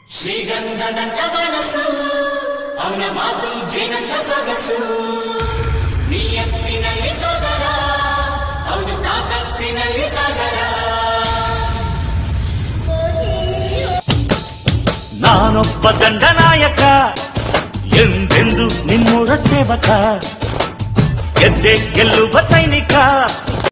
ಶ್ರೀಗಂಧದಂತ ಮನಸ್ಸು ಅವನ ಮಾತು ಜೇನಂತ ಸೊಗಸು ನಿಯತ್ತಿನಲ್ಲಿ ಸೋದರ ಅವನು ತಾಕತ್ತಿನಲ್ಲಿ ಸಾಗರ ನಾನೊಬ್ಬ ದಂಡನಾಯಕ ಎಂದೆಂದು ನಿಮ್ಮೂರ ಸೇವಕ ಗೆದ್ದೆ ಗೆಲ್ಲುವ ಸೈನಿಕ